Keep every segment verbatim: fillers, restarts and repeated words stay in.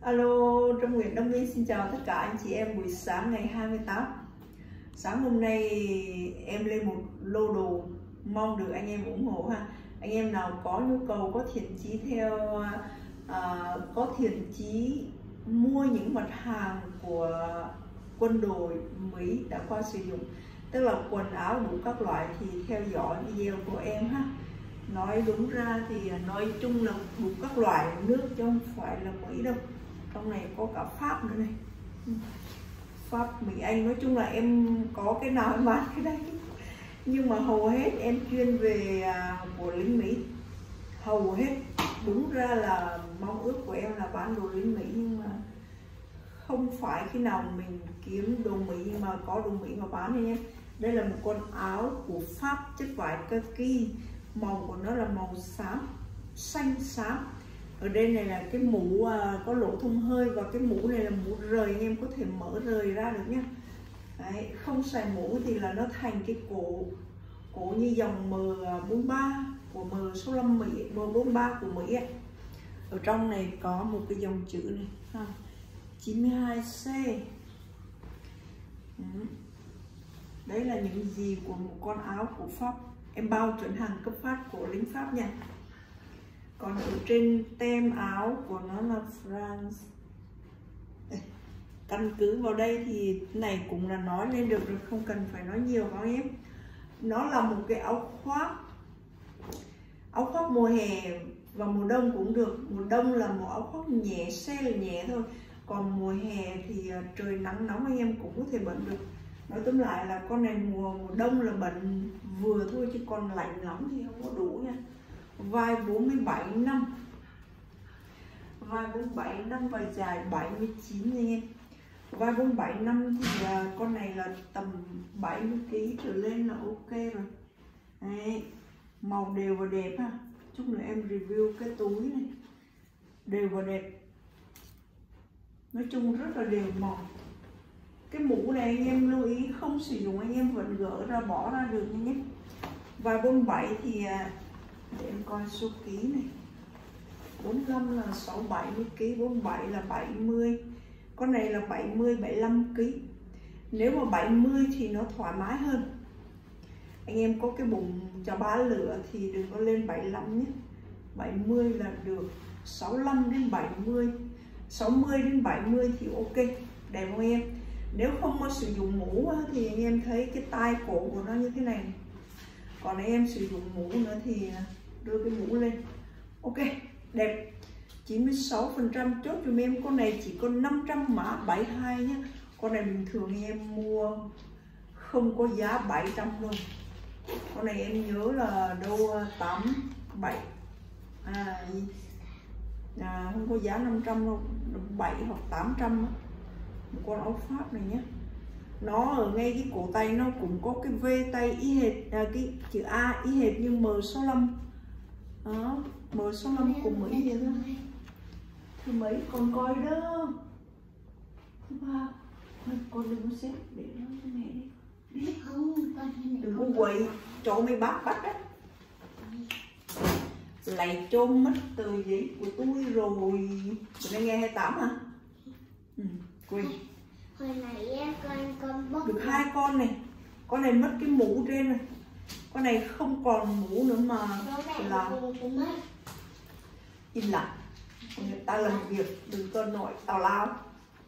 Alo, Trâm Nguyễn Đông Minh xin chào tất cả anh chị em buổi sáng ngày hai mươi tám. Sáng hôm nay em lên một lô đồ, mong được anh em ủng hộ ha. Anh em nào có nhu cầu, có thiện chí theo à, có thiện chí mua những mặt hàng của quân đội Mỹ đã qua sử dụng, tức là quần áo đủ các loại, thì theo dõi video của em ha. Nói đúng ra thì nói chung là đủ các loại nước chứ không phải là Mỹ đâu. Trong này có cả Pháp nữa này, Pháp, Mỹ, Anh, nói chung là em có cái nào em bán cái đấy. Nhưng mà hầu hết em chuyên về à, của lính Mỹ, hầu hết. Đúng ra là mong ước của em là bán đồ lính Mỹ, nhưng mà không phải khi nào mình kiếm đồ Mỹ mà có đồ Mỹ mà bán nha em. Đây là một con áo của Pháp, chất vải kaki, màu của nó là màu xám, xanh xám. Ở đây này là cái mũ à, có lỗ thông hơi, và cái mũ này là mũ rời, anh em có thể mở rời ra được nhé. Đấy, không xài mũ thì là nó thành cái cổ cổ như dòng M bốn ba của M số năm Mỹ, M bốn ba của Mỹ ấy. Ở trong này có một cái dòng chữ này ha, chín mươi hai C. Đấy là những gì của một con áo của Pháp, em bao chuẩn hàng cấp phát của lính Pháp nha. Còn ở trên tem áo của nó là France. Đây, căn cứ vào đây thì này cũng là nói lên được rồi, không cần phải nói nhiều các em. Nó là một cái áo khoác, áo khoác mùa hè và mùa đông cũng được. Mùa đông là một áo khoác nhẹ, se là nhẹ thôi, còn mùa hè thì trời nắng nóng anh em cũng có thể bận được. Nói tóm lại là con này mùa, mùa đông là bận vừa thôi, chứ còn lạnh lắm thì không có đủ nha. Vai bốn mươi bảy năm, vai bốn mươi bảy năm và dài bảy mươi chín anh em. Vai bốn mươi bảy năm thì uh, con này là tầm bảy mươi ki lô gam trở lên là ok rồi. Đấy, màu đều và đẹp ha. Chút nữa em review cái túi này, đều và đẹp, nói chung rất là đều màu. Cái mũ này anh em lưu ý không sử dụng anh em vẫn gỡ ra bỏ ra được nhé. Vai bốn mươi bảy thì uh, để em coi số ký này, bốn mươi lăm là sáu mươi bảy ki lô gam, bốn mươi bảy là bảy mươi, con này là bảy mươi, bảy mươi lăm ki lô gam. Nếu mà bảy mươi thì nó thoải mái hơn. Anh em có cái bụng cho bá lửa thì đừng có lên bảy mươi lăm nhé, bảy mươi là được. Sáu mươi lăm đến bảy mươi, sáu mươi đến bảy mươi thì ok, đẹp không em? Nếu không có sử dụng mũ thì anh em thấy cái tai cổ của nó như thế này. Còn anh em sử dụng mũ nữa thì đưa cái mũ lên, ok, đẹp. Chín mươi sáu phần trăm chốt cho em. Con này chỉ có năm trăm mã, bảy mươi hai nhé. Con này bình thường anh em mua không có giá bảy trăm luôn. Con này em nhớ là đâu tám, bảy, à, à không có giá năm trăm đâu, bảy hoặc tám trăm. Một con áo Pháp này nhé. Nó ở ngay cái cổ tay nó cũng có cái V tay y hệt, à, cái chữ A y hệt như M số năm. Đó, M số năm của Mỹ vậy thôi. Thứ mấy con coi đó. Thứ ba, con đừng có xếp, để nó cho mẹ đi. Đi không, đừng có quậy, chỗ mày bắt bắt á. Lại trôn mất tờ giấy của tôi rồi. Bữa nay nghe hai mươi tám hả? Ừ, quên. Hồi nãy con con bốc được hai con này. Con này mất cái mũ trên này, con này không còn mũ nữa mà là im lặng. Người ta làm việc đừng có nội tào lao.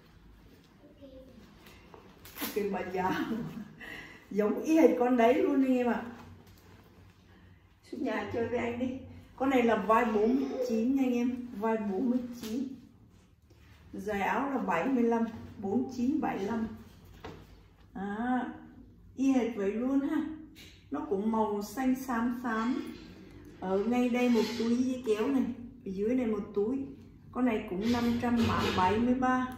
Cái bà già giống y hệt con đấy luôn anh em ạ. Xuống nhà chơi với anh đi. Con này là vai bốn mươi chín nha anh em, vai bốn mươi chín. Dài áo là bảy mươi lăm, bốn mươi chín, bảy mươi lăm. À, y hệt vậy luôn ha. Nó cũng màu xanh xám xám. Ở ngay đây một túi dây kéo này, ở dưới này một túi. Con này cũng năm trăm mã, bảy mươi ba.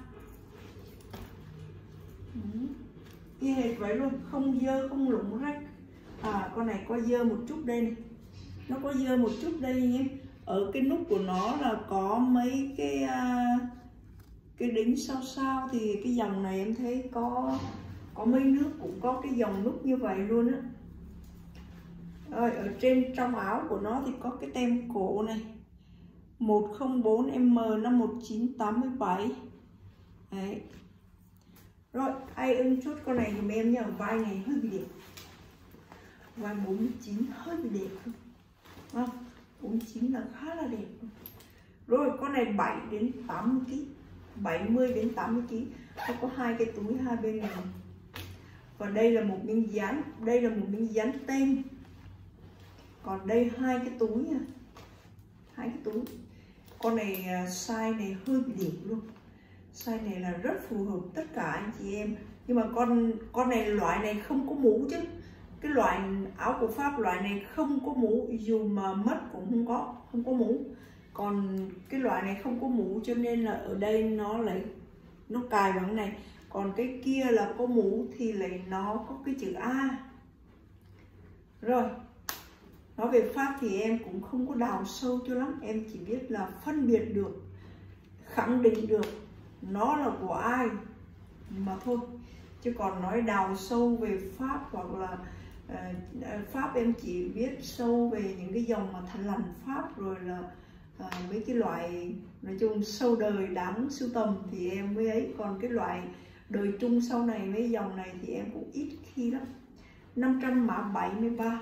Ừ, y hệt vậy luôn, không dơ, không lủng rách. À, con này có dơ một chút đây này. Nó có dơ một chút đây nhé. Ở cái nút của nó là có mấy cái uh, cái đính sao sao, thì cái dòng này em thấy có có mấy nước cũng có cái dòng nút như vậy luôn á. Rồi ở trên trong áo của nó thì có cái tem cổ này, một không bốn em nó một chín tám bảy. Đấy. Rồi, ai ưng chốt con này dùm em nhờ, vai này hơi bị đẹp. Vai bốn mươi chín hơi bị đẹp không? Không, bốn mươi chín là khá là đẹp. Rồi, con này bảy đến tám mươi ki lô gam, bảy mươi đến tám mươi ki lô gam. Nó có hai cái túi hai bên này. Và đây là một miếng dán, đây là một miếng dán tên. Còn đây hai cái túi nha. Hai cái túi. Con này size này hơi bị đẹp luôn. Size này là rất phù hợp tất cả anh chị em. Nhưng mà con con này loại này không có mũ chứ. Cái loại áo của Pháp loại này không có mũ, dù mà mất cũng không có, không có mũ. Còn cái loại này không có mũ cho nên là ở đây nó lại nó cài bằng này. Còn cái kia là có mũ thì lại nó có cái chữ A. Rồi, nói về Pháp thì em cũng không có đào sâu cho lắm. Em chỉ biết là phân biệt được, khẳng định được nó là của ai mà thôi. Chứ còn nói đào sâu về Pháp hoặc là uh, Pháp em chỉ biết sâu về những cái dòng mà thằn lằn Pháp, rồi là uh, mấy cái loại nói chung sâu đời đáng sưu tầm thì em mới ấy. Còn cái loại đời trung sau này mấy dòng này thì em cũng ít khi lắm. Năm trăm mã bảy mươi ba,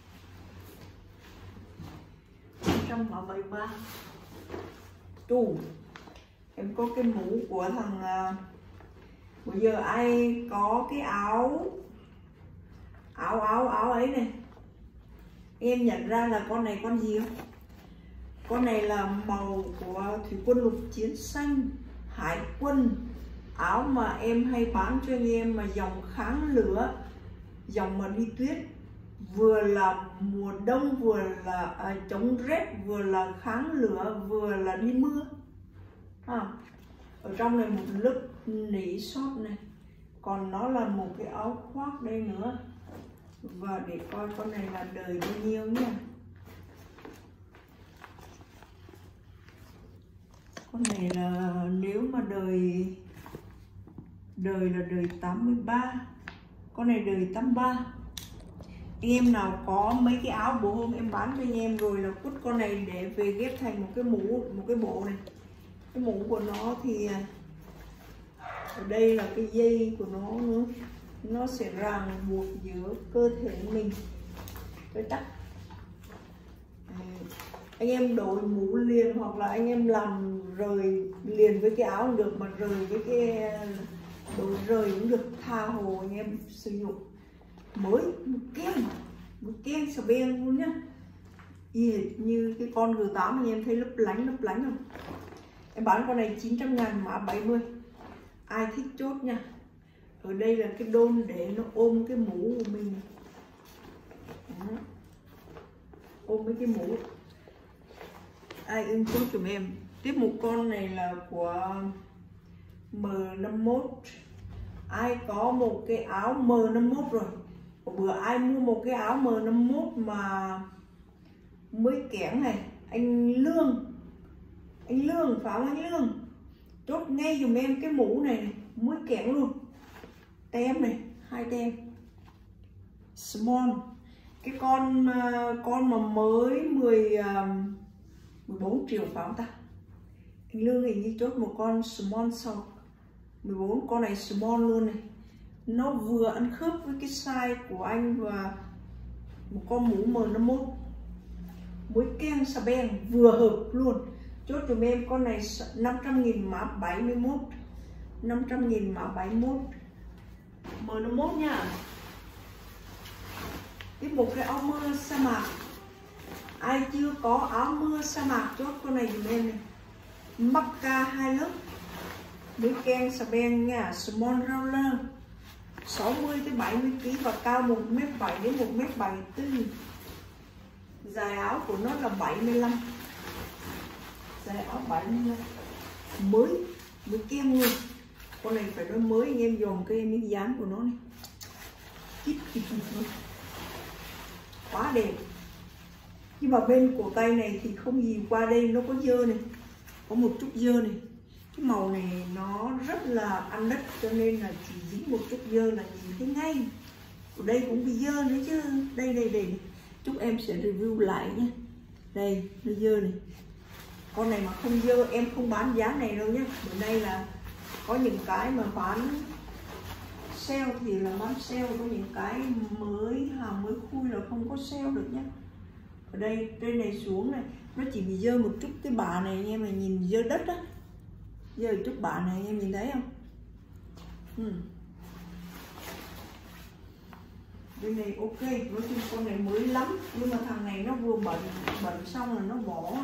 năm trăm mã bảy mươi ba. Trù, em có cái mũ của thằng uh, bây giờ ai có cái áo áo áo áo ấy này, em nhận ra là con này con gì không? Con này là màu của thủy quân lục chiến xanh, hải quân. Áo mà em hay bán cho anh em mà dòng kháng lửa, dòng mà đi tuyết, vừa là mùa đông, vừa là à, chống rét, vừa là kháng lửa, vừa là đi mưa. À, ở trong này một lớp nỉ sót này, còn nó là một cái áo khoác đây nữa. Và để coi con này là đời bao nhiêu nha. Con này là nếu mà đời đời là đời tám mươi ba, con này đời tám mươi ba. Anh em nào có mấy cái áo bộ hôm em bán cho anh em rồi là cút con này để về ghép thành một cái mũ, một cái bộ này. Cái mũ của nó thì ở đây là cái dây của nó nữa, nó sẽ ràng buộc giữa cơ thể mình với tóc. Anh em đội mũ liền hoặc là anh em làm rời liền với cái áo được, mà rời với cái đội rời cũng được, tha hồ anh em sử dụng. Mới một kem, một kem sờ beng luôn nhá, y như cái con G tám anh em thấy lấp lánh lấp lánh không? Em bán con này chín trăm ngàn mã bảy mươi. Ai thích chốt nha. Ở đây là cái đôn để nó ôm cái mũ của mình. Đó. Ôm mấy cái mũ. Ai ưng chốt giùm em. Tiếp một con này là của M năm mốt. Ai có một cái áo M năm mốt rồi? Bữa ai mua một cái áo M năm mốt mà mới kẽn này, anh Lương, anh Lương phải không anh Lương? Chốt ngay dùm em cái mũ này, này mới kẽn luôn. Tem này, hai tem. Small. Cái con con mà mới mười, mười bốn triệu phải không ta? Anh Lương hình như chốt một con small sau. mười bốn, con này small luôn này. Nó vừa ăn khớp với cái size của anh và một con mũ M năm mốt. Với kem xà beng vừa hợp luôn. Chốt cho em con này năm trăm nghìn mã bảy mươi mốt. năm trăm nghìn mã bảy mươi mốt. M năm mốt nha. Tiếp một cái áo mưa sa mạc. Ai chưa có áo mưa sa mạc chốt con này dùm em này. Macca hai lớp. Với kem xà beng nha, small roller. sáu mươi tới bảy mươi ki lô gam và cao một mét bảy đến một mét bảy mươi tư. Dài áo của nó là bảy mươi lăm. Dài áo bảy mươi lăm. Mới, mới kem luôn. Con này phải nói mới, anh em dòm cái miếng dán của nó này. Chít chít luôn. Quá đẹp. Nhưng mà bên cổ tay này thì không gì, qua đây nó có dơ này. Có một chút dơ này. Cái màu này nó rất là ăn đất cho nên là chỉ dính một chút dơ là nhìn thấy ngay. Ở đây cũng bị dơ nữa chứ. Đây đây đây. Chúc em sẽ review lại nhé. Đây, nó dơ này. Con này mà không dơ em không bán giá này đâu nhé. Bữa nay là có những cái mà bán sale thì là bán sale, có những cái mới hàng mới khui là không có sale được nhé. Ở đây trên này xuống này nó chỉ bị dơ một chút cái bả này anh em, mà nhìn dơ đất á, dơ chút bả này anh em nhìn thấy không? Ừ. Bên này ok, nói chung con này mới lắm, nhưng mà thằng này nó vừa bẩn bẩn xong là nó bỏ.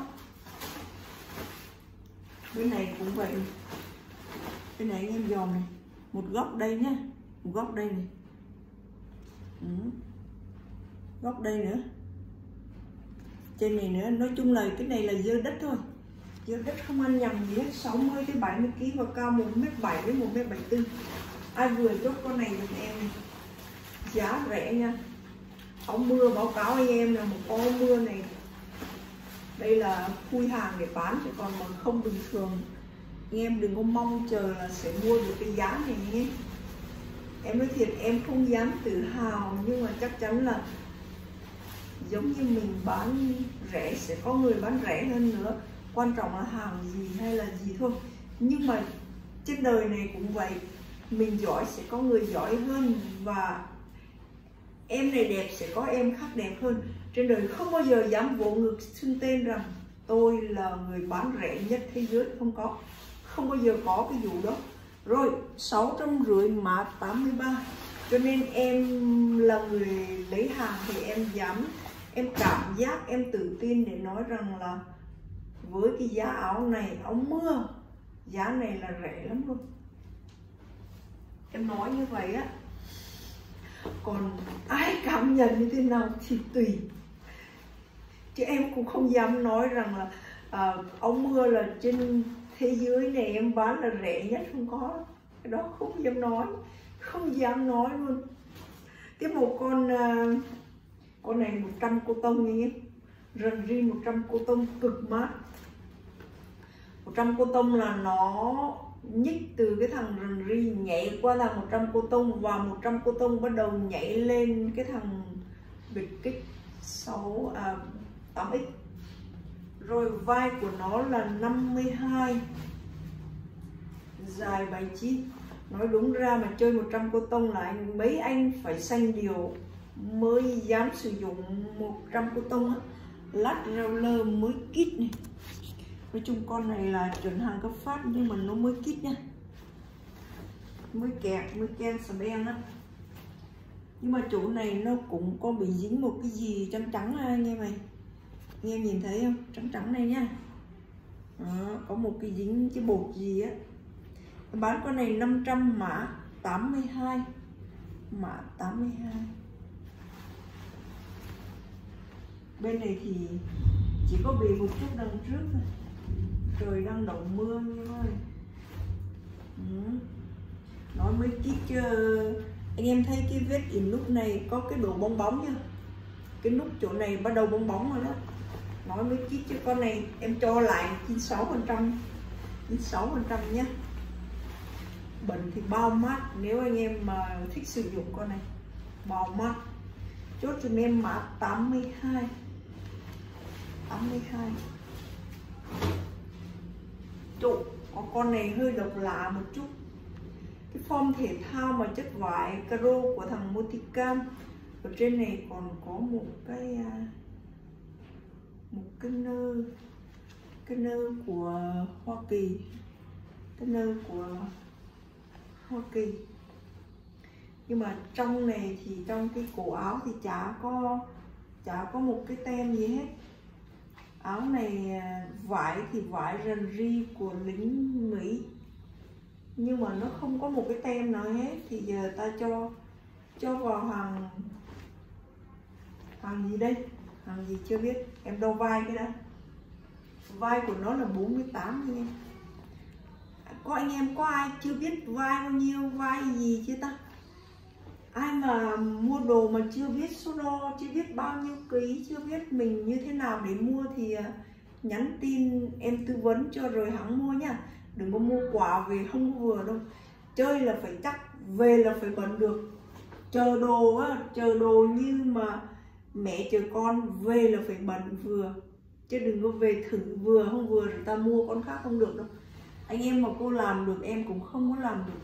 Bên này cũng vậy, bên này anh em dòm này, một góc đây nhé, một góc đây này, ừ. Góc đây nữa, trên này nữa. Nói chung là cái này là dơ đất thôi, dơ đất không ăn nhầm gì hết. Sáu mươi tới bảy mươi ki lô gam và cao một mét bảy đến một mét bảy mươi tư. Ai vừa chốt con này được em này, giá rẻ nha. Áo mưa báo cáo anh em là một con áo mưa này, đây là khui hàng để bán, chứ còn mà không bình thường anh em đừng có mong chờ là sẽ mua được cái giá này nhé. Em nói thiệt em không dám tự hào, nhưng mà chắc chắn là giống như mình bán rẻ sẽ có người bán rẻ hơn nữa, quan trọng là hàng gì hay là gì thôi. Nhưng mà trên đời này cũng vậy, mình giỏi sẽ có người giỏi hơn, và em này đẹp sẽ có em khác đẹp hơn. Trên đời không bao giờ dám vỗ ngực xưng tên rằng tôi là người bán rẻ nhất thế giới, không có, không bao giờ có cái vụ đó. Rồi sáu trăm rưỡi mã tám mươi ba, cho nên em là người lấy hàng thì em dám, em cảm giác em tự tin để nói rằng là với cái giá áo này, áo mưa, giá này là rẻ lắm luôn. Em nói như vậy á, còn ai cảm nhận như thế nào thì tùy, chứ em cũng không dám nói rằng là à, áo mưa là trên thế giới này em bán là rẻ nhất, không có, cái đó không dám nói, không dám nói luôn. Tiếp một con uh, con này một trăm cô tông nhé, rần ri một trăm cô tông cực mát. Một trăm cô tông là nó nhích từ cái thằng rần ri nhảy qua thằng một trăm cô tông, và một trăm cô tông bắt đầu nhảy lên cái thằng biệt kích sáu à, tám x. Rồi vai của nó là năm mươi hai, dài bảy mươi chín. Nói đúng ra mà chơi một trăm cô tông là anh mấy anh phải xanh điều mới dám sử dụng một trăm cô tông á. Lát roller mới kít này. Nói chung con này là chuẩn hàng cấp phát, nhưng mà nó mới kít nha, mới kẹt, mới ken sờ ben á. Nhưng mà chỗ này nó cũng có bị dính một cái gì trắng trắng ha anh em này, anh em nhìn thấy không, trắng trắng này nha. Đó, có một cái dính cái bột gì á. Bán con này năm trăm mã tám mươi hai, mã tám mươi hai. Bên này thì chỉ có bị một chút đằng trước thôi, trời đang đổ mưa như ơi. Ừ. Nói mới kít chứ anh em thấy cái vết in lúc này có cái độ bong bóng nha, cái nút chỗ này bắt đầu bong bóng rồi đó. Nói mới kít chứ con này em cho lại chín mươi sáu phần trăm, chín mươi sáu phần trăm nhé. Bẩn thì bao mát, nếu anh em mà thích sử dụng con này bao mát. Chốt cho em mã tám mươi hai, tám mươi hai. Trụ, có con này hơi độc lạ một chút, cái form thể thao mà chất vải caro của thằng Moticam. Ở trên này còn có một cái một cái nơ, cái nơ của Hoa Kỳ, cái nơ của Hoa Kỳ. Nhưng mà trong này thì trong cái cổ áo thì chả có chả có một cái tem gì hết. Áo này vải thì vải rần ri của lính Mỹ, nhưng mà nó không có một cái tem nào hết. Thì giờ ta cho cho vào hàng hàng gì đây, hàng gì chưa biết. Em đo vai cái đã, vai của nó là bốn mươi tám anh em. Có anh em có ai chưa biết vai bao nhiêu, vai gì chưa ta? Ai mà mua đồ mà chưa biết số đo, chưa biết bao nhiêu ký, chưa biết mình như thế nào để mua thì nhắn tin em tư vấn cho rồi hãng mua nha. Đừng có mua quả về không vừa đâu. Chơi là phải chắc, về là phải bận được. Chờ đồ á, chờ đồ như mà mẹ chờ con, về là phải bận vừa. chứ đừng có về thử vừa không vừa rồi ta mua con khác không được đâu. Anh em mà cô làm được em cũng không có làm được.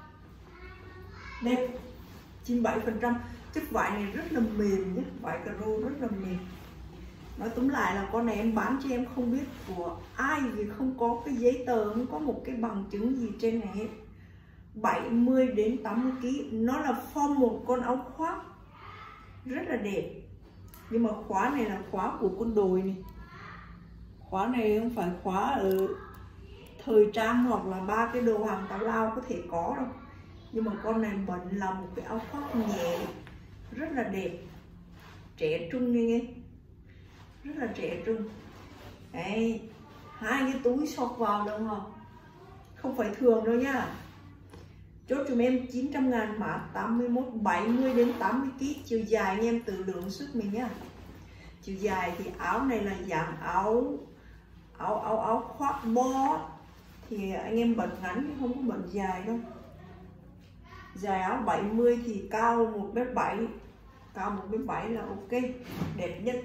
Đẹp, chín mươi bảy phần trăm. Chất vải này rất là mềm nhé, vải caro rất là mềm. Nói túm lại là con này em bán cho em không biết của ai, vì không có cái giấy tờ, không có một cái bằng chứng gì trên này hết. Bảy mươi đến tám mươi ki lô gam. Nó là form một con áo khoác rất là đẹp. Nhưng mà khóa này là khóa của quân đội này. Khóa này không phải khóa ở thời trang hoặc là ba cái đồ hàng tào lao có thể có đâu. Nhưng mà con này vẫn là một cái áo khoác nhẹ, rất là đẹp, trẻ trung nghe nghe, rất là trẻ trung. Đấy, hai cái túi xọc vào đâu không? Không phải thường đâu nhá. Chốt cho em chín trăm ngàn, mã tám mươi mốt, bảy mươi đến tám mươi ki lô gam. Chiều dài anh em tự lượng sức mình nhá. Chiều dài thì áo này là dạng áo áo áo áo khoác bó, thì anh em bận ngắn chứ không có bận dài đâu. Dài áo bảy mươi thì cao một mét bảy, cao một mét bảy là ok, đẹp nhất.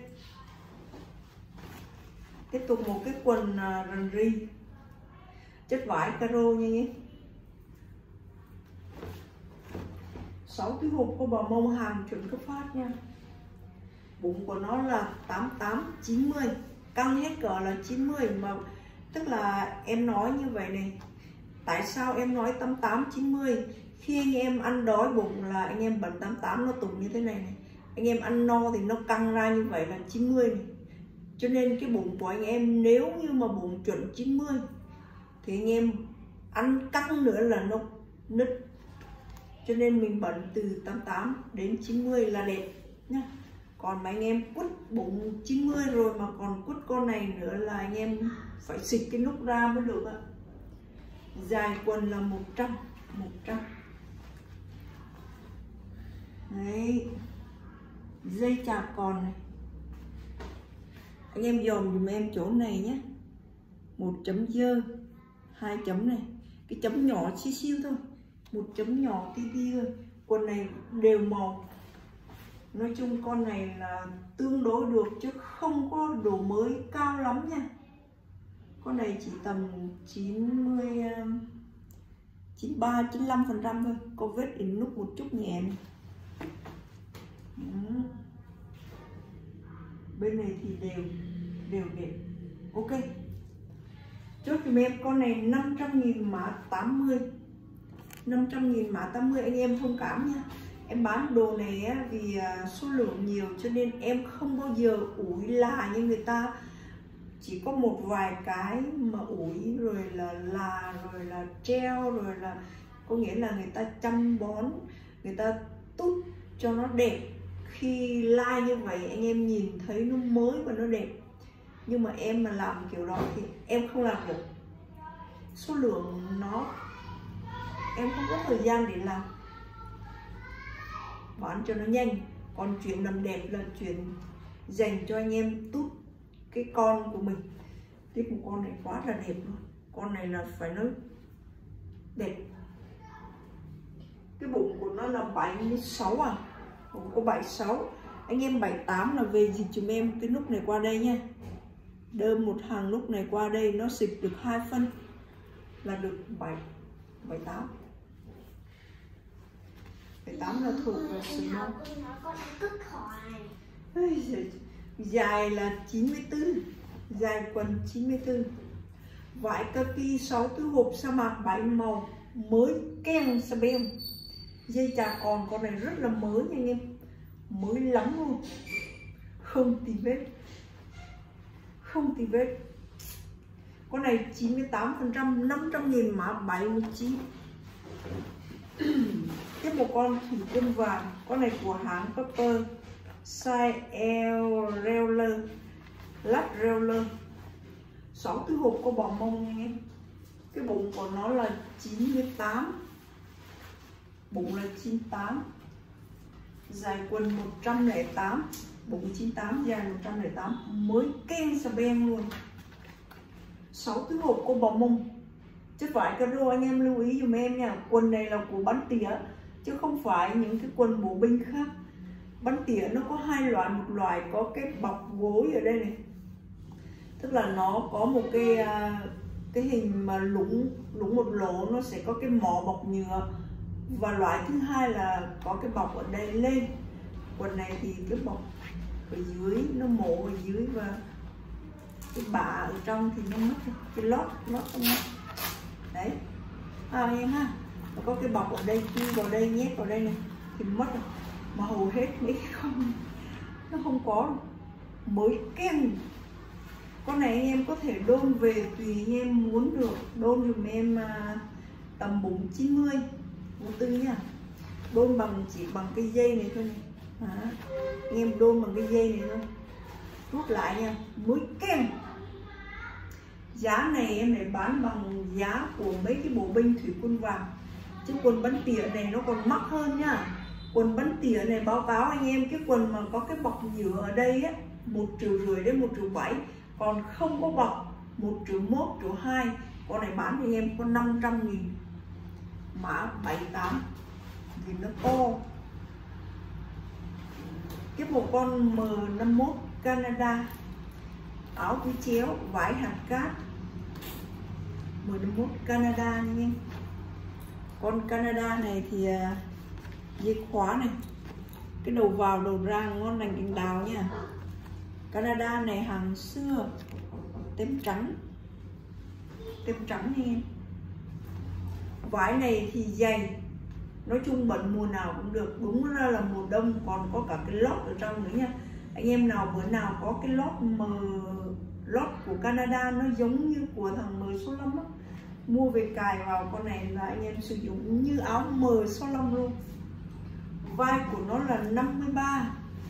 Tiếp tục một cái quần rằn ri, chất vải caro nha nhé. Sáu cái hộp có bò mông, hàng chuẩn cấp phát nha. Bụng của nó là tám mươi tám chín mươi, căng hết cỡ là chín mươi, mà tức là em nói như vậy này. Tại sao em nói tám mươi tám chín mươi? Khi anh em ăn đói bụng là anh em bận tám mươi tám, nó tụt như thế này này. Anh em ăn no thì nó căng ra như vậy là chín mươi này. Cho nên cái bụng của anh em nếu như mà bụng chuẩn chín mươi thì anh em ăn căng nữa là nó nứt. Cho nên mình bận từ tám mươi tám đến chín mươi là đẹp nhá. Còn mà anh em quất bụng chín mươi rồi mà còn quất con này nữa là anh em phải xịt cái nút ra mới được ạ. Dài quần là một trăm. Đấy, dây chạc còn này, anh em dòm dùm em chỗ này nhé. Một chấm dơ, hai chấm này, cái chấm nhỏ xíu xíu thôi, một chấm nhỏ tí tí thôi. Quần này đều màu. Nói chung con này là tương đối được chứ không có độ mới cao lắm nha. Con này chỉ tầm chín mươi, chín mươi ba, chín mươi lăm phần trăm thôi. Có vết in nút một chút nhẹ này. Ừ. Bên này thì đều đều đẹp. Ok, chốt cho em con này năm trăm nghìn, mã tám mươi. Năm trăm nghìn mã tám mươi, anh em thông cảm nha. Em bán đồ này á, vì số lượng nhiều cho nên em không bao giờ ủi là như người ta. Chỉ có một vài cái mà ủi rồi là là rồi là treo rồi là, có nghĩa là người ta chăm bón, người ta tút cho nó đẹp. Khi like như vậy anh em nhìn thấy nó mới và nó đẹp. Nhưng mà em mà làm kiểu đó thì em không làm được. Số lượng nó, em không có thời gian để làm, bán cho nó nhanh. Còn chuyện làm đẹp là chuyện dành cho anh em tút cái con của mình. Tiếp một con này quá là đẹp luôn. Con này là phải nói đẹp. Cái bụng của nó là bảy mươi sáu à, bụng có bảy mươi sáu. Anh em bảy mươi tám là về dịch chúng em cái nút này qua đây nha. Đơm một hàng nút này qua đây, nó xịt được hai phân là được bảy mươi tám. bảy mươi tám là thuộc về sự non. Dài là chín mươi tư, dài quần chín mươi tư. Vải kaki sáu túi hộp sa mạc bảy màu, mới keng sa bem. Dây chà còn, con này rất là mới nha anh em, mới lắm luôn, không tì vết, không tì vết. Con này chín mươi tám phần trăm, năm trăm nghìn, mã bảy mươi chín. Tiếp một con thủy quân vàng. Con này của hãng Pepper, size L Reeler, lát Reeler. Sáu túi hộp có bò mông nha anh em. Cái bụng của nó là chín mươi tám, bụng là chín mươi tám, dài quần một trăm lẻ tám, bụng chín mươi tám, dài một trăm lẻ tám, mới ken sa beng luôn. Sáu túi hộp có bò mông, chất vải caro anh em lưu ý dùm em nha. Quần này là của bắn tỉa chứ không phải những cái quần bộ binh khác. Bắn tỉa nó có hai loại, một loại có cái bọc gối ở đây này, tức là nó có một cái cái hình mà lũng lũng một lỗ, nó sẽ có cái mỏ bọc nhựa. Và loại thứ hai là có cái bọc ở đây lên. Quần này thì cái bọc ở dưới, nó mổ ở dưới và cái bả ở trong thì nó mất rồi. Cái lót nó không mất. Đấy à, em ha, nó có cái bọc ở đây, chui vào đây, nhét vào đây này thì mất rồi. Mà hầu hết mấy cái không, nó không có mới kem. Con này anh em có thể đôn về tùy anh em muốn được. Đôn dùm em à, tầm bốn chín mươi bốn tư nha. Đôn bằng chỉ bằng cái dây này thôi này. À, anh em đôn bằng cái dây này thôi. Rút lại nha, mới kem. Giá này em lại bán bằng giá của mấy cái bộ binh thủy quân vàng. Chứ quần bắn tỉa này nó còn mắc hơn nhá. Quần bắn tỉa này báo cáo anh em, cái quần mà có cái bọc nhựa ở đây á, một triệu rưỡi đến một triệu bảy. Còn không có bọc một triệu một, triệu hai. Con này bán cho em có năm trăm nghìn. Mã bảy tám vì nó to. Cái bộ con M năm mốt Canada, áo túi chéo vải hạt cát, M năm mốt Canada nha em. Con Canada này thì dây khóa này, cái đầu vào đầu ra ngon lành cành đào nha. Canada này hàng xưa, tem trắng, tem trắng nha em. Vải này thì dày, nói chung bận mùa nào cũng được. Đúng ra là mùa đông còn có cả cái lót ở trong nữa nha. Anh em nào bữa nào có cái lót M, lót của Canada nó giống như của thằng M số năm á, mua về cài vào con này là anh em sử dụng như áo M số năm luôn. Vai của nó là năm mươi ba,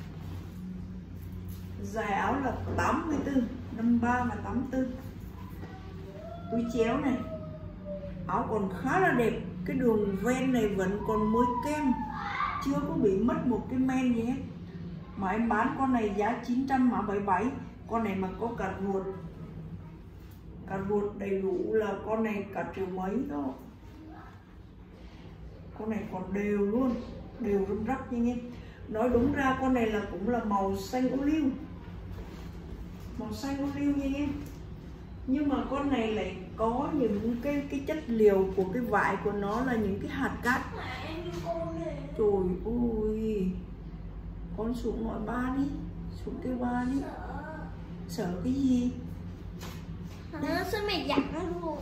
dài áo là tám mươi tư, năm mươi ba và tám mươi tư. Túi chéo này, áo còn khá là đẹp. Cái đường ven này vẫn còn mới kem, chưa có bị mất một cái men gì hết. Mà em bán con này giá chín trăm, mã bảy bảy. Con này mà có cả ruột, cả ruột đầy đủ là con này cả triệu mấy đó. Con này còn đều luôn, đều răm rắp như em. Nói đúng ra con này là cũng là màu xanh ô liu, màu xanh ô liu nha em. Nhưng mà con này lại có những cái cái chất liệu của cái vải của nó là những cái hạt cát. Trời ơi, con xuống ngồi ba đi, xuống kêu ba đi. Sợ cái gì? Nó sao mày giặt nó luôn.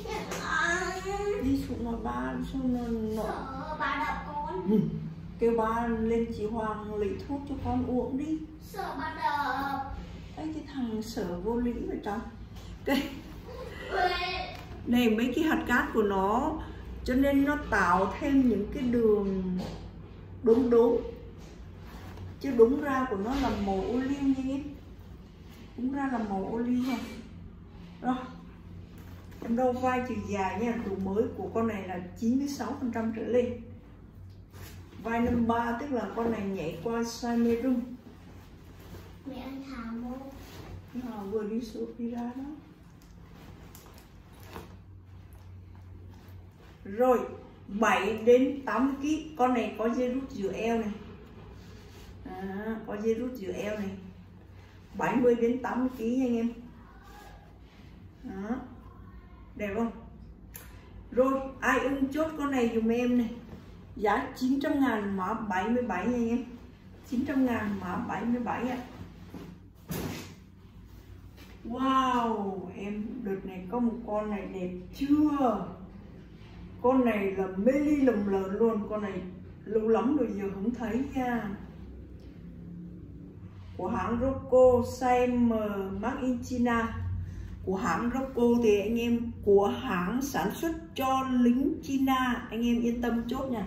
Đi xuống ngồi ba, xuống nó nó. Sợ bà đập con. Ừ. Kêu ba lên chị Hoàng lấy thuốc cho con uống đi. Sợ bà đập. Ấy cái thằng sợ vô lý vậy trời. Cái này mấy cái hạt cát của nó cho nên nó tạo thêm những cái đường đốm đốm, chứ đúng ra của nó là màu ô liu nha em. Đúng ra là màu ô liu rồi. Rồi em đo vai chiều dài nha. Độ mới của con này là chín mươi sáu phần trăm trở lên. Vai năm ba tức là con này nhảy qua size medium. Mẹ ăn thả mô. À, vừa đi xuống đi ra đó. Rồi bảy đến tám mươi ki lô gam. Con này có dây rút giữa eo này. À, có dây rút giữa eo này. bảy mươi đến tám mươi ki lô gam nha anh em. Đó. Đẹp không? Rồi ai ưng chốt con này dùm em này. Giá chín trăm ngàn, mã bảy mươi bảy nha anh em. chín trăm ngàn, mã bảy mươi bảy ạ. Wow, em đợt này có một con này đẹp chưa? Con này là mê ly lầm lờ luôn. Con này lâu lắm rồi giờ không thấy nha. Của hãng Rocco, size M, made in China. Của hãng Rocco thì anh em, của hãng sản xuất cho lính China. Anh em yên tâm chốt nha.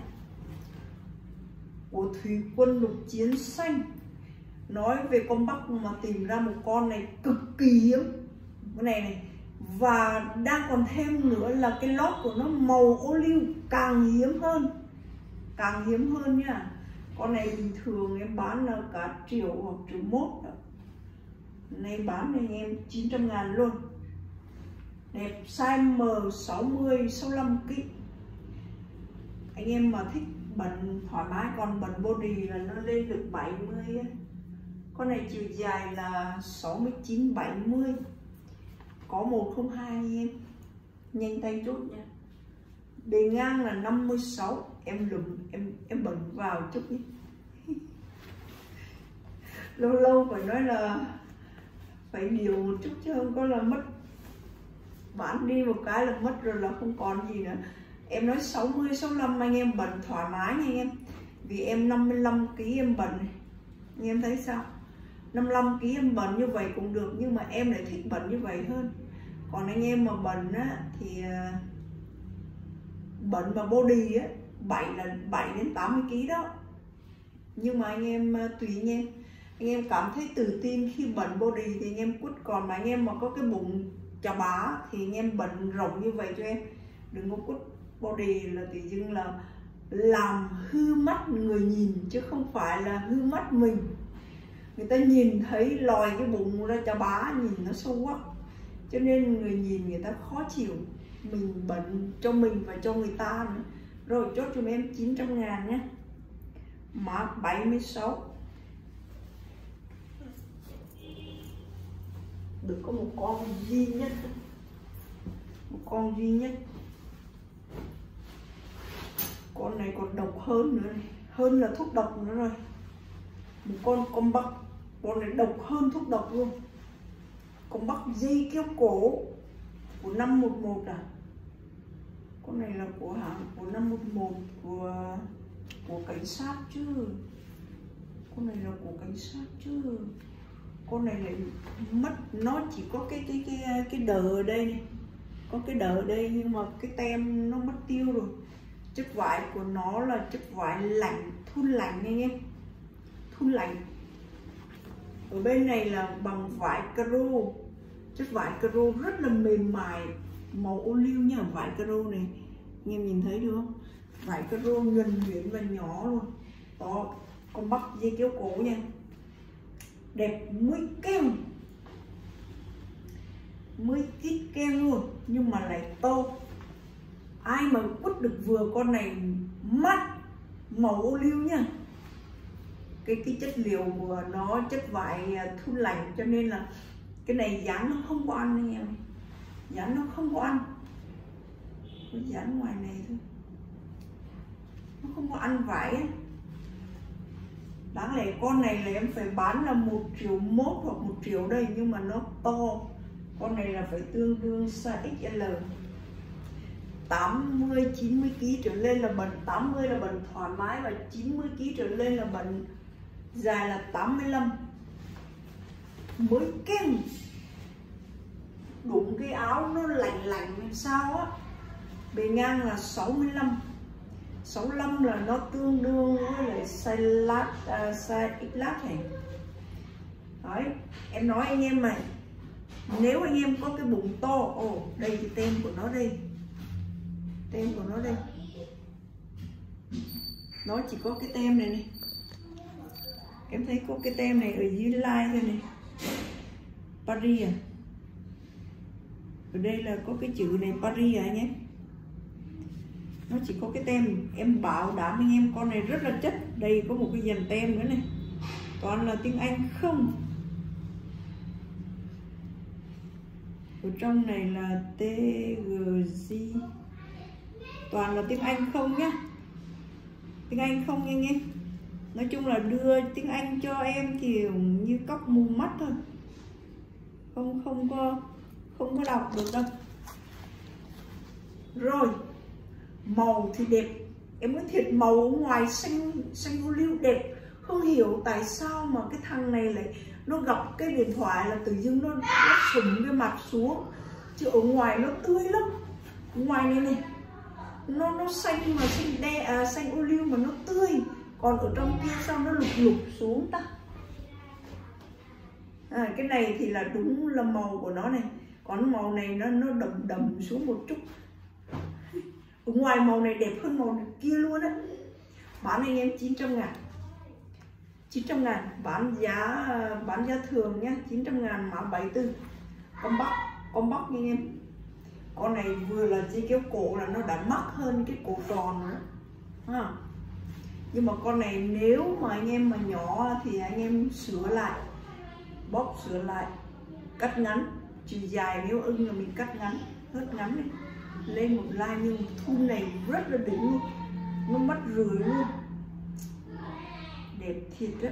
Của thủy quân lục chiến xanh. Nói về con Bắc mà tìm ra một con này cực kỳ hiếm. Cái này này. Và đang còn thêm nữa là cái lót của nó màu ô liu, càng hiếm hơn. Càng hiếm hơn nha. Con này bình thường em bán là cả triệu hoặc triệu mốt. Này bán cho anh em chín trăm ngàn luôn. Đẹp, size M sáu mươi, sáu mươi lăm ki lô gam. Anh em mà thích bận thoải mái, còn bận body là nó lên được bảy mươi. Con này chiều dài là sáu mươi chín, bảy mươi. có một không hai anh em, nhanh tay chốt nha. Bề ngang là năm mươi sáu, em lùm em em bẩn vào chút nhé. Lâu lâu phải nói là phải điều một chút chứ không có là mất, bán đi một cái là mất rồi là không còn gì nữa. Em nói sáu mươi, sáu mươi lăm anh em bẩn thoải mái nha anh em. Vì em năm mươi lăm ki lô gam em bẩn này. Anh em thấy sao? năm mươi lăm ki lô gam em bẩn như vậy cũng được, nhưng mà em lại thích bẩn như vậy hơn. Còn anh em mà bẩn á thì bẩn và body á bảy là bảy đến tám mươi ki lô gam đó. Nhưng mà anh em tùy anh em. Anh em cảm thấy tự tin khi bẩn body thì anh em quất, còn mà anh em mà có cái bụng chà bá thì anh em bẩn rộng như vậy cho em. Đừng có quất body là tự dưng là làm hư mắt người nhìn chứ không phải là hư mắt mình. Người ta nhìn thấy lòi cái bụng ra chà bá, nhìn nó sâu quá, cho nên người nhìn người ta khó chịu. Mình bẩn cho mình và cho người ta nữa. Rồi chốt cho em chín trăm ngàn nhé. Mã bảy mươi sáu. Được có một con duy nhất, một con duy nhất. Con này còn độc hơn nữa này. Hơn là thuốc độc nữa rồi. Một con con bắc, con này độc hơn thuốc độc luôn. Con bắc dây kéo cổ của năm một một à. Con này là của hãng của năm một một, của của cảnh sát chứ. Con này là của cảnh sát chứ. Con này lại mất, nó chỉ có cái cái cái cái đờ ở đây này. Có cái đờ ở đây nhưng mà cái tem nó mất tiêu rồi. Chất vải của nó là chất vải lạnh, thun lạnh anh em. Thun lạnh. Ở bên này là bằng vải caro. Chất vải caro rất là mềm mại, màu ô liu nha. Vải caro này anh em nhìn thấy được không? Vải caro nhuần nhuyễn và nhỏ luôn. Đó, con bắc dây kéo cổ nha. Đẹp mũi keng, mũi kít keng luôn, nhưng mà lại to. Ai mà quất được vừa con này mắt màu ô liu nha. Cái cái chất liệu của nó chất vải thun lạnh, cho nên là cái này dán nó không có ăn anh em. Dán nó không có ăn. Nó dán ngoài này thôi. Nó không có ăn vải ấy. Đáng lẽ con này là em phải bán là một triệu mốt hoặc một triệu đây, nhưng mà nó to. Con này là phải tương đương size ích lờ. tám mươi, chín mươi ki lô gam trở lên là bẩn, tám mươi là bẩn thoải mái, và chín mươi ki lô gam trở lên là bẩn dài là tám mươi lăm. Mới kem. Đúng cái áo nó lạnh lạnh làm sao á. Bề ngang là sáu mươi lăm. sáu mươi lăm là nó tương đương với lại size lát, uh, size X lát này. Đấy, em nói anh em này, nếu anh em có cái bụng to, ồ, oh, đây thì tem của nó đây. Tem của nó đây. Nó chỉ có cái tem này này. Em thấy có cái tem này ở dưới like thôi này. Paris à. Ở đây là có cái chữ này Paris à anh em. Nó chỉ có cái tem. Em bảo đảm anh em con này rất là chất. Đây có một cái dàn tem nữa này. Toàn là tiếng Anh không. Ở trong này là tê giê giê. Toàn là tiếng Anh không nhá. Tiếng Anh không anh em. Nói chung là đưa tiếng Anh cho em kiểu như cóc mù mắt thôi. Không không có không có đọc được đâu. Rồi, màu thì đẹp. Em nói thiệt, màu ở ngoài xanh xanh vô liu đẹp. Không hiểu tại sao mà cái thằng này lại nó gặp cái điện thoại là tự dưng nó, nó sụm cái mặt xuống. Chứ ở ngoài nó tươi lắm. Ngoài này này nó nó xanh mà xanh đe à, xanh ô liu mà nó tươi. Còn ở trong kia sao nó lục lục xuống ta. À, cái này thì là đúng là màu của nó này. Còn màu này nó nó đậm đậm xuống một chút. Ở ngoài màu này đẹp hơn màu kia luôn á. Bán anh em chín trăm ngàn. chín trăm ngàn. Bán giá bán giá thường nhá. chín trăm ngàn mã bảy mươi tư. Con bắc. Con bắc nha anh em. Con này vừa là dây kéo cổ là nó đã mắc hơn cái cổ tròn nữa. À. Nhưng mà con này nếu mà anh em mà nhỏ thì anh em sửa lại. Bóp sửa lại. Cắt ngắn. chiều dài nếu ưng là mình cắt ngắn, hớt ngắn này lên một like, nhưng thun này rất là đỉnh luôn, nó mất rưỡi luôn, đẹp thiệt á.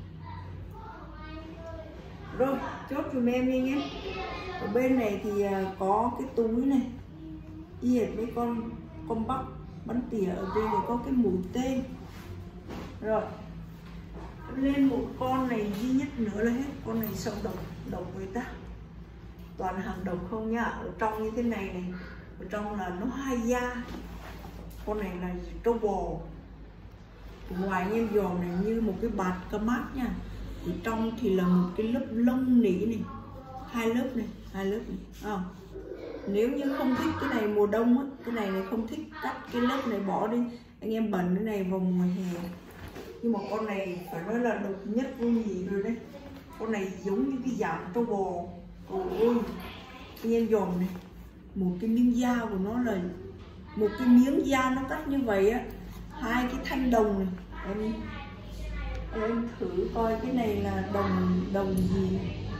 Rồi chốt dùm em đi nhé. Ở bên này thì có cái túi này y hệt với con con bắc bắn tỉa, ở đây này có cái mũi tên. Rồi lên một con này duy nhất nữa là hết. Con này sâu độc, độc người ta, toàn hàng độc không nhá. Ở trong như thế này này, ở trong là nó hai da. Con này là trâu bò. Ngoài em dòm này như một cái bạt ca mát nha. Ở trong thì là một cái lớp lông nỉ này, hai lớp này, hai lớp này. À, nếu như không thích cái này mùa đông á, cái này này không thích, cắt cái lớp này bỏ đi, anh em bận cái này vào mùa hè. Nhưng mà con này phải nói là độc nhất vô nhị rồi đấy. Con này giống như cái dạng trâu bò. Ôi anh em dòm này, một cái miếng da của nó là một cái miếng da nó cắt như vậy á, hai cái thanh đồng này. Em, em thử coi cái này là đồng đồng gì.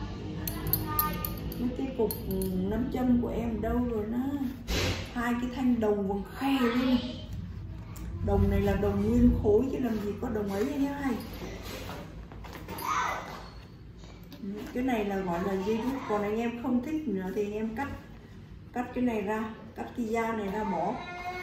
Mấy cái cục nắm châm của em đâu rồi nó, hai cái thanh đồng còn khe luôn. Đồng này là đồng nguyên khối chứ làm gì có đồng ấy nhá. Cái này là gọi là dây rút. Còn anh em không thích nữa thì anh em cắt cắt cái này ra, cắt cái da này ra bỏ.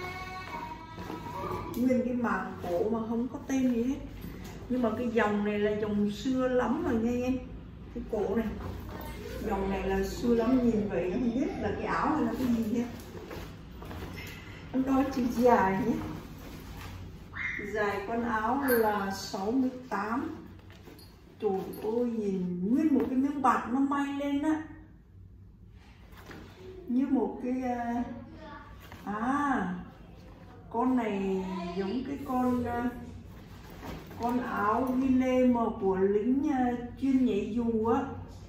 Nguyên cái màng cổ mà không có tên gì hết. Nhưng mà cái dòng này là dòng xưa lắm rồi nha em. Cái cổ này, dòng này là xưa lắm, nhìn vậy không biết là cái áo hay là cái gì hết. Em đo chiều dài nhé. Dài con áo là sáu mươi tám. Trời ơi, nhìn nguyên một cái miếng bạt nó may lên á, như một cái à con này giống cái con con áo ghi lê mà của lính chuyên nhảy dù á.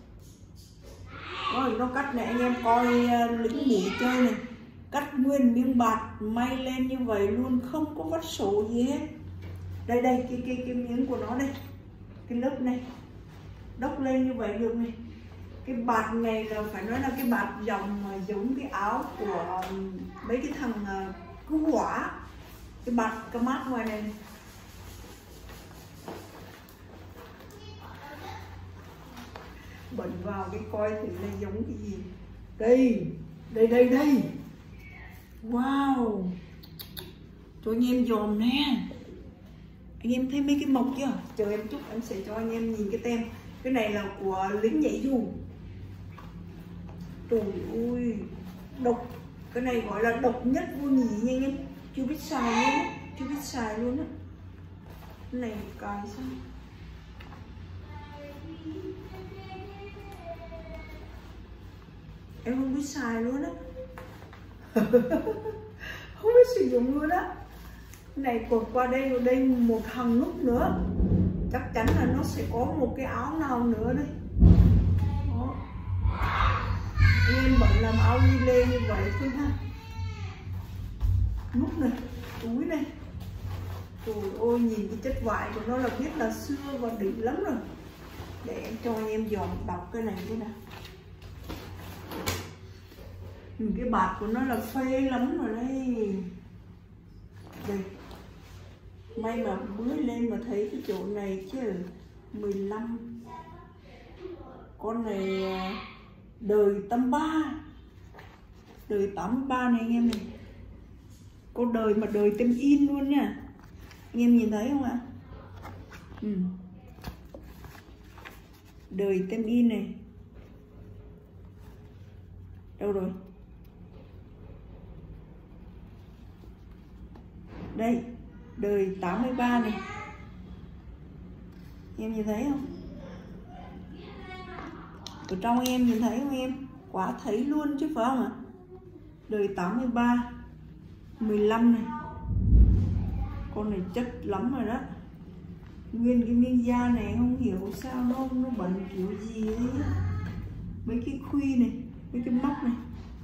Rồi nó cắt này, anh em coi lính nghỉ chơi này, cắt nguyên miếng bạt may lên như vậy luôn, không có vắt sổ gì hết. Đây đây cái cái cái miếng của nó đây, cái lớp này đốc lên như vậy được này. Cái bạt này là phải nói là cái bạt dòng mà giống cái áo của mấy cái thằng cứu hỏa, cái bạt ca mát ngoài này, này. Bẩn vào cái coi thử là giống cái gì. Đây đây đây đây, wow, cho anh em dòm nè. Anh em thấy mấy cái mộc chưa? Chờ em chút em sẽ cho anh em nhìn cái tem. Cái này là của lính nhảy dù. Trời ơi, độc. Cái này gọi là độc nhất vô nhị nha anh em. Chưa biết xài luôn á, chưa biết xài luôn á. Cái này cài sao? Em không biết xài luôn á. Không biết sử dụng luôn á. Này còn qua đây rồi đây một hàng nút nữa, chắc chắn là nó sẽ có một cái áo nào nữa đây. Đó. Anh em bận làm áo ghi lê như vậy thôi ha. Nút này, túi này, trời ơi nhìn cái chất vải của nó là biết là xưa và đỉnh lắm rồi. Để em cho anh em dòm đọc cái này thế nào. Cái bạt của nó là phê lắm rồi đây. Đây, may mà bới lên mà thấy cái chỗ này chứ. Mười lăm. Con này đời tám ba, đời tám mươi ba này anh em này. Con đời mà đời tem in luôn nha. Anh em nhìn thấy không ạ? Ừ. Đời tem in này. Đâu rồi? Đây, đời tám mươi ba này. Em nhìn thấy không? Ở trong em nhìn thấy không em? Quá thấy luôn chứ phải không ạ? Đời tám mươi ba, mười lăm này. Con này chất lắm rồi đó. Nguyên cái miếng da này không hiểu sao nó, nó bẩn kiểu gì ấy. Mấy cái khuy này, mấy cái móc này.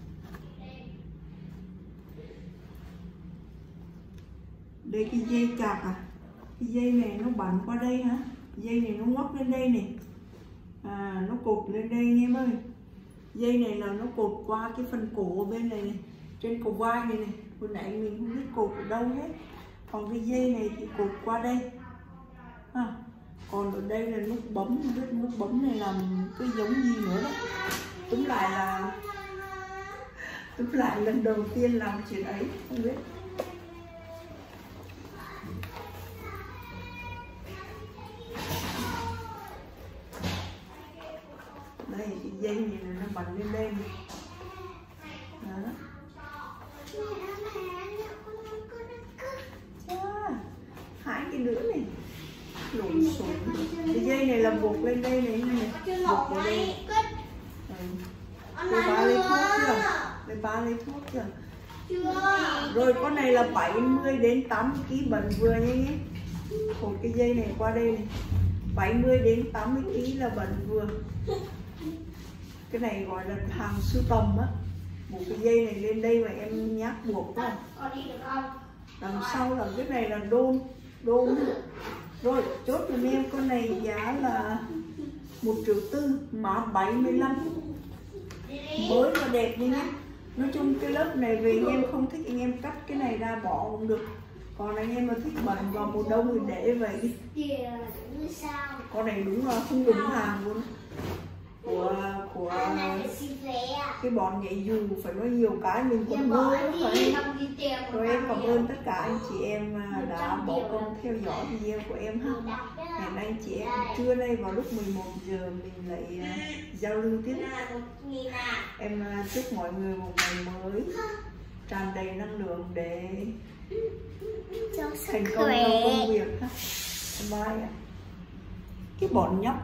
Đây cái dây chạc à. Cái dây này nó bắn qua đây hả? Dây này nó ngoắc lên đây này. À nó cột lên đây anh em ơi. Dây này là nó cột qua cái phần cổ ở bên này này, trên cổ vai này này. Hồi nãy mình không biết cột ở đâu hết. Còn cái dây này thì cột qua đây à. Còn ở đây là nút bấm, không biết nút bấm này làm cái giống gì nữa đó. Túm lại là túm lại lần đầu tiên làm chuyện ấy, không biết. Đây cái dây này nó bắn lên đây này. Đó. À, hai cái nữa này lộn xộn. Cái dây này là buộc lên đây này, này. Buộc vào đây. Ừ. Rồi ba lấy thuốc chưa? Rồi ba lấy thuốc chưa? Rồi con này là bảy mươi đến tám mươi ki lô gam bẩn vừa nha nhé. Cột cái dây này qua đây này, bảy mươi đến tám mươi ki lô gam là bẩn vừa. Cái này gọi là hàng sưu tầm á. Buộc cái dây này lên đây và em nhát buộc đó. Đằng sau là cái này là đôn đôn. Rồi chốt giùm em con này giá là một triệu tư, mã bảy mươi lăm, mới và đẹp đi nhé. Nói chung cái lớp này về anh em không thích anh em cắt cái này ra bỏ cũng được. Còn anh em mà thích bẩn vào mùa đông thì để vậy. Con này đúng là không đúng hàng luôn. Của của cái bọn nhảy dù phải nói nhiều cái mình cũng ngơ phải. Rồi em cảm ơn tất cả anh chị em đã bỏ công theo dõi video của em ha. Hẹn anh chị em trưa nay vào lúc mười một giờ mình lại uh, giao lưu tiếp. Em uh, chúc mọi người một ngày mới tràn đầy năng lượng để thành công trong công việc ha. Bye ạ. Cái bọn nhóc